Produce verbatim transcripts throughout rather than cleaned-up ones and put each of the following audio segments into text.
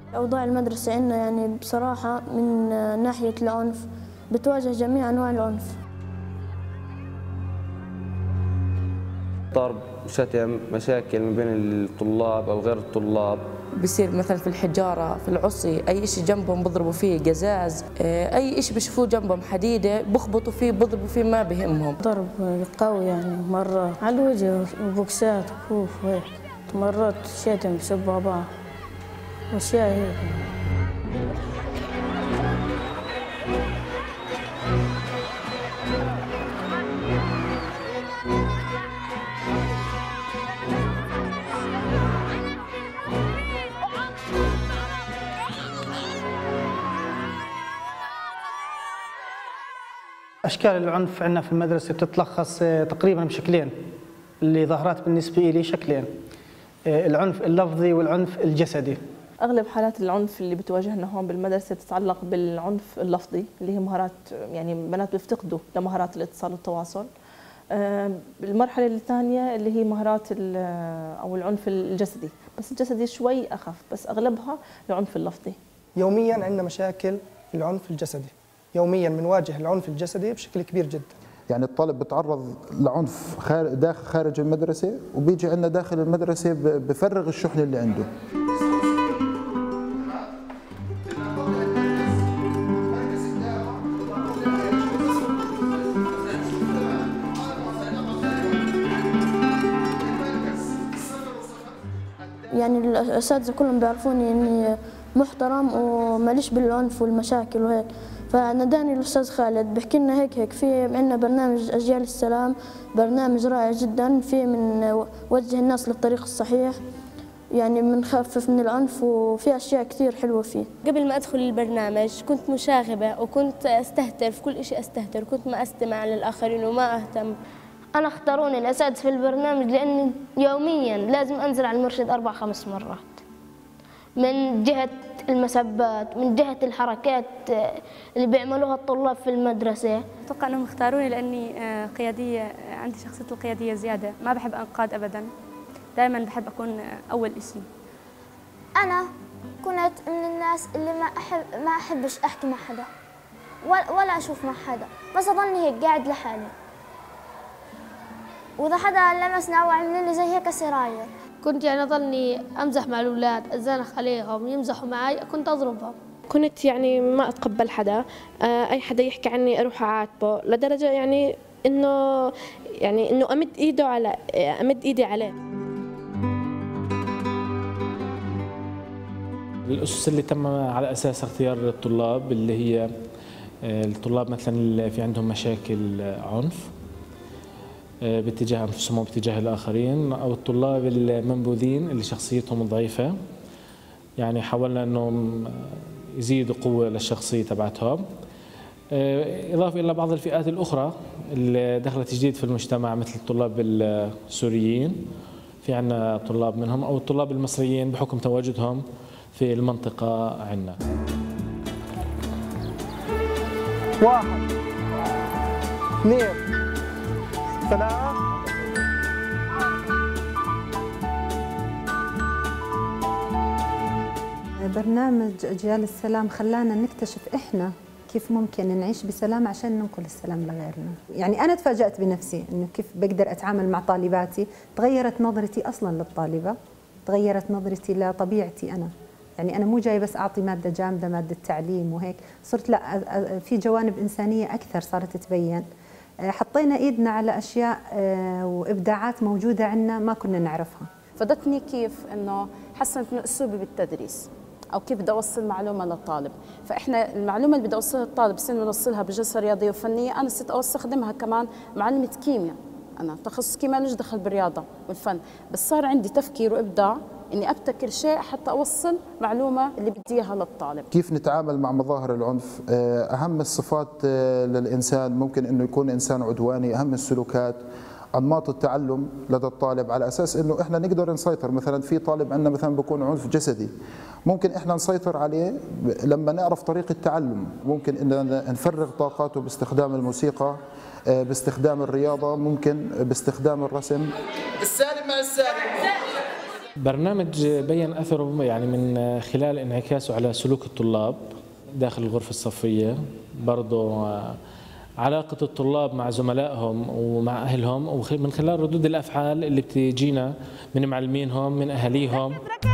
أوضاع المدرسة عندنا يعني بصراحة من ناحية العنف بتواجه جميع أنواع العنف. ضرب، شتم، مشاكل ما بين الطلاب أو غير الطلاب. بصير مثلا في الحجارة، في العصي، أي شيء جنبهم بضربوا فيه، قزاز، أي شيء بيشوفوه جنبهم حديدة بخبطوا فيه بضربوا فيه، ما بهمهم. ضرب قوي يعني مرات على الوجه وبوكسات وكوف وهيك، مرات شتم بسبوا بعض وأشياء هيك. أشكال العنف عندنا في المدرسة بتتلخص تقريبا بشكلين، اللي ظهرت بالنسبة لي شكلين، العنف اللفظي والعنف الجسدي. أغلب حالات العنف اللي بتواجهنا هون بالمدرسة تتعلق بالعنف اللفظي، اللي هي مهارات يعني بنات بيفتقدوا لمهارات الاتصال والتواصل. المرحلة الثانية اللي هي مهارات أو العنف الجسدي، بس الجسدي شوي أخف، بس أغلبها العنف اللفظي. يوميا عندنا مشاكل العنف الجسدي، يوميا بنواجه العنف الجسدي بشكل كبير جدا. يعني الطالب بتعرض لعنف داخل خارج المدرسة، وبيجي عندنا داخل المدرسة بفرغ الشحنة اللي عنده. يعني الأساتذة كلهم بيعرفوني إني محترم وماليش بالعنف والمشاكل وهيك، فناداني الأستاذ خالد بحكي لنا هيك هيك في عندنا برنامج أجيال السلام، برنامج رائع جدا، في من وجه الناس للطريق الصحيح، يعني بنخفف من العنف وفي أشياء كثير حلوة فيه. قبل ما أدخل البرنامج كنت مشاغبة وكنت أستهتر في كل شيء، أستهتر كنت ما أستمع للآخرين وما أهتم. أنا اختاروني الأساتذة في البرنامج لأني يوميا لازم أنزل على المرشد أربع خمس مرات، من جهة المسبات، من جهة الحركات اللي بيعملوها الطلاب في المدرسة. أتوقع أنهم اختاروني لأني قيادية، عندي شخصية القيادية زيادة، ما بحب أنقاد أبداً، دائماً بحب أكون أول إشي. أنا كنت من الناس اللي ما أحب ما أحبش أحكي مع حدا ولا أشوف مع حدا، بس أضلني هيك قاعد لحالي، وإذا حدا لمسنا أو عمل لي زي هيك سراير. كنت يعني أضلني أمزح مع الأولاد، أزنخ عليهم يمزحوا معي، كنت أضربهم. كنت يعني ما أتقبل حدا، أي حدا يحكي عني أروح أعاتبه، لدرجة يعني إنه يعني إنه أمد إيده على أمد إيدي عليه. الأسس اللي تم على أساس اختيار الطلاب اللي هي الطلاب مثلا اللي في عندهم مشاكل عنف باتجاه أنفسهم وباتجاه الآخرين، أو الطلاب المنبوذين اللي شخصيتهم ضعيفة، يعني حاولنا أنهم يزيدوا قوة للشخصية تبعتهم، إضافة إلى بعض الفئات الأخرى اللي دخلت جديد في المجتمع مثل الطلاب السوريين، في عنا طلاب منهم، أو الطلاب المصريين بحكم تواجدهم في المنطقة عنا. واحد اثنين ثلاثة. برنامج أجيال السلام خلانا نكتشف إحنا كيف ممكن نعيش بسلام عشان ننقل السلام لغيرنا. يعني أنا تفاجأت بنفسي إنه كيف بقدر أتعامل مع طالباتي، تغيرت نظرتي أصلاً للطالبة، تغيرت نظرتي لطبيعتي أنا. يعني أنا مو جاي بس أعطي مادة جامدة، مادة تعليم وهيك، صرت لا، في جوانب إنسانية أكثر صارت تبين. حطينا إيدنا على أشياء وإبداعات موجودة عندنا ما كنا نعرفها. فادتني كيف إنه حسنت من أسلوبي بالتدريس، أو كيف بدي أوصل معلومة للطالب. فإحنا المعلومة اللي بدي أوصلها للطالب سن نوصلها بجلسة رياضية وفنية، أنا صرت أستخدمها كمان معلمة كيمياء. أنا تخصص كيمياء ليش دخل بالرياضة والفن، بس صار عندي تفكير وإبداع إني أبتكر شيء حتى أوصل معلومة اللي بدي إياها للطالب. كيف نتعامل مع مظاهر العنف؟ أهم الصفات للإنسان ممكن إنه يكون إنسان عدواني، أهم السلوكات، أنماط التعلم لدى الطالب، على أساس إنه إحنا نقدر نسيطر. مثلا في طالب عندنا مثلا بيكون عنف جسدي، ممكن إحنا نسيطر عليه لما نعرف طريقة التعلم، ممكن إننا نفرغ طاقاته باستخدام الموسيقى، باستخدام الرياضة، ممكن باستخدام الرسم. السالم مع السالم. برنامج بين أثره يعني من خلال انعكاسه على سلوك الطلاب داخل الغرفة الصفية، برضه علاقة الطلاب مع زملائهم ومع أهلهم، ومن خلال ردود الأفعال اللي بتجينا من معلمينهم من أهاليهم.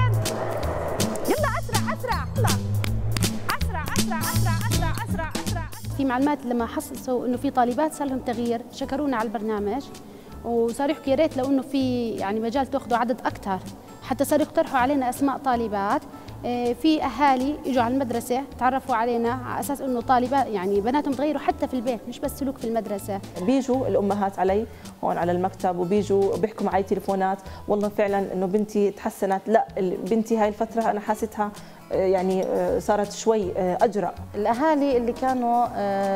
يلا أسرع أسرع يلا أسرع أسرع أسرع أسرع أسرع أسرع. في معلومات لما حسوا إنه في طالبات صار لهم تغيير شكرونا على البرنامج، وصاروا يحكوا يا ريت لو إنه في يعني مجال تاخذوا عدد أكثر، حتى صاروا يقترحوا علينا أسماء طالبات. في اهالي اجوا على المدرسه تعرفوا علينا على اساس انه طالبات يعني بناتهم تغيروا حتى في البيت، مش بس سلوك في المدرسه. بيجوا الامهات علي هون على المكتب وبيجوا بيحكوا معي تليفونات، والله فعلا انه بنتي تحسنت، لا بنتي هاي الفتره انا حاستها يعني صارت شوي اجرأ. الاهالي اللي كانوا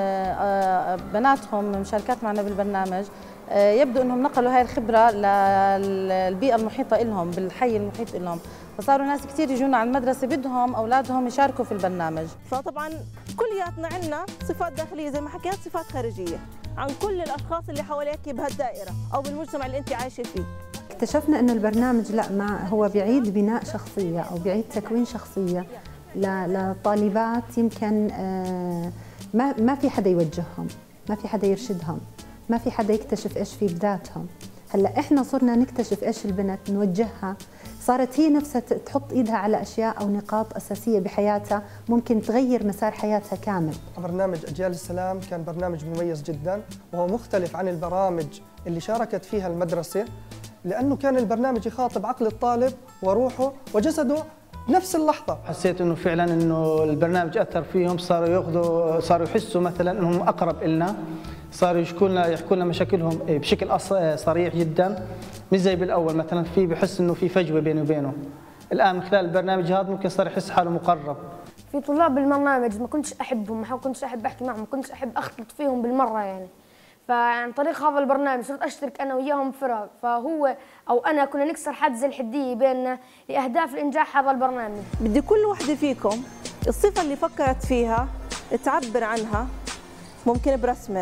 بناتهم مشاركات معنا بالبرنامج يبدو انهم نقلوا هاي الخبره للبيئه المحيطه لهم بالحي المحيط لهم، فصاروا ناس كثير يجونا على المدرسه بدهم اولادهم يشاركوا في البرنامج. فطبعا كلياتنا عندنا صفات داخليه زي ما حكيت، صفات خارجيه عن كل الاشخاص اللي حواليك بهالدائره او بالمجتمع اللي انت عايشه فيه. اكتشفنا انه البرنامج لا مع هو بيعيد بناء شخصيه او بيعيد تكوين شخصيه لطالبات يمكن ما ما في حدا يوجههم، ما في حدا يرشدهم، ما في حدا يكتشف ايش في بذاتهم. هلا احنا صرنا نكتشف ايش البنت نوجهها، صارت هي نفسها تحط ايدها على اشياء او نقاط اساسيه بحياتها ممكن تغير مسار حياتها كامل. برنامج اجيال السلام كان برنامج مميز جدا، وهو مختلف عن البرامج اللي شاركت فيها المدرسه، لانه كان البرنامج يخاطب عقل الطالب وروحه وجسده نفس اللحظه. حسيت انه فعلا انه البرنامج اثر فيهم، صاروا ياخذوا صاروا يحسوا مثلا انهم اقرب لنا، صاروا يحكوا لنا يحكوا لنا مشاكلهم بشكل صريح جدا، مش زي بالاول مثلا في بحس انه في فجوه بيني وبينه. الان من خلال البرنامج هذا ممكن صار يحس حاله مقرب. في طلاب بالبرنامج ما كنتش احبهم، ما كنتش احب احكي معهم، ما كنتش احب اختلط فيهم بالمره يعني. فعن طريق هذا البرنامج صرت اشترك انا وياهم فرق، فهو او انا كنا نكسر حاجز الحديه بيننا لاهداف الانجاح هذا البرنامج. بدي كل وحده فيكم الصفه اللي فكرت فيها تعبر عنها، ممكن برسمه،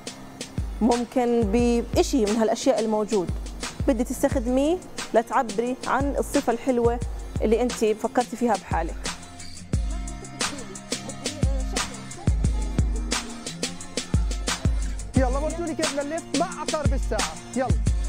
ممكن بشيء من هالاشياء الموجود، بدي تستخدميه لتعبري عن الصفه الحلوه اللي انت فكرتي فيها بحالك. يلا ورجوني كيف نلف مع عقارب الساعه، يلا.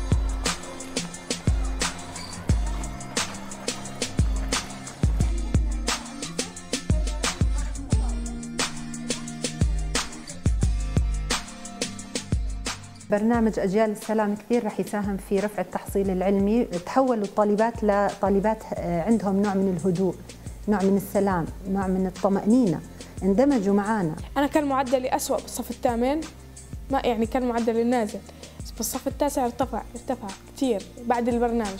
برنامج أجيال السلام كثير رح يساهم في رفع التحصيل العلمي، تحولوا الطالبات لطالبات عندهم نوع من الهدوء، نوع من السلام، نوع من الطمأنينة، اندمجوا معنا. أنا كان معدلي أسوأ بالصف الثامن، ما يعني كان معدلي نازل، بس بالصف التاسع ارتفع ارتفع كثير بعد البرنامج.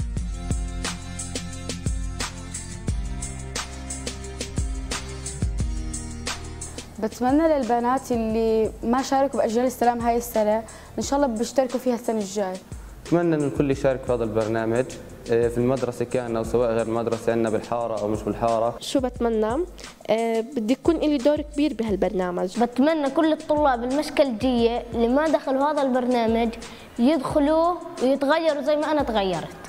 بتمنى للبنات اللي ما شاركوا بأجيال السلام هاي السنة إن شاء الله بيشتركوا فيها السنة الجاية. أتمنى إن الكل يشارك في هذا البرنامج في المدرسة كان أو سواء غير المدرسة، عندنا بالحارة أو مش بالحارة. شو بتمنى؟ أه بدي يكون لي دور كبير بهالبرنامج. بتمنى كل الطلاب المشكلجية اللي ما دخلوا هذا البرنامج يدخلوه ويتغيروا زي ما أنا تغيرت.